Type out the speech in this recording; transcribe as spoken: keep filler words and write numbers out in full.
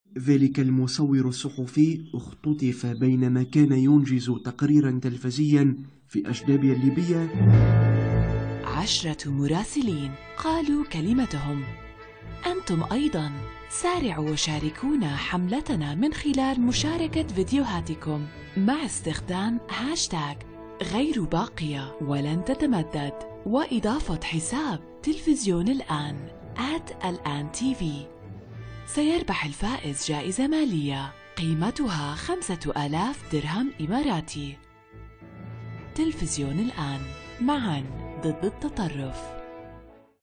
ذلك المصور الصحفي اختطف بينما كان ينجز تقريرا تلفزيا في أجنبيا الليبية. عشرة مراسلين قالوا كلمتهم. أنتم أيضاً سارعوا وشاركونا حملتنا من خلال مشاركة فيديوهاتكم مع استخدام هاشتاغ غير باقية ولن تتمدد وإضافة حساب تلفزيون الآن آت الآن تي في. سيربح الفائز جائزة مالية قيمتها خمسة آلاف درهم إماراتي. تلفزيون الآن، معاً ضد التطرف.